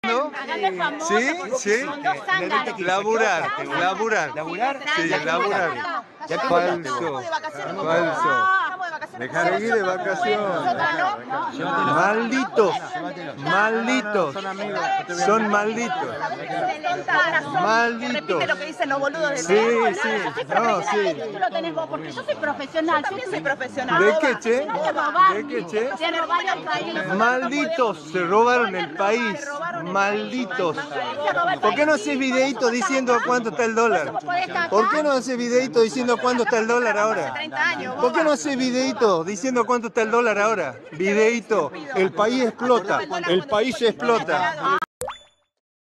¿No? Sí, sí. Laburar. Sí, laburar. Falso. Seguir de vacaciones. Malditos. Son malditos. Repite lo que dicen los boludos de Sí, sí. No, sí. ¿Qué título tenés vos? Porque yo soy profesional. Yo también soy profesional. ¿De qué, che? ¿De qué, che? Se robaron el país. Malditos, se robaron el país. Malditos. ¿Por qué no haces videíto diciendo a cuánto está el dólar? ¿Por qué no haces videíto diciendo a cuánto está el dólar ahora? ¿Por qué no haces videíto diciendo cuánto está el dólar ahora? Videíto, el país explota, el país explota.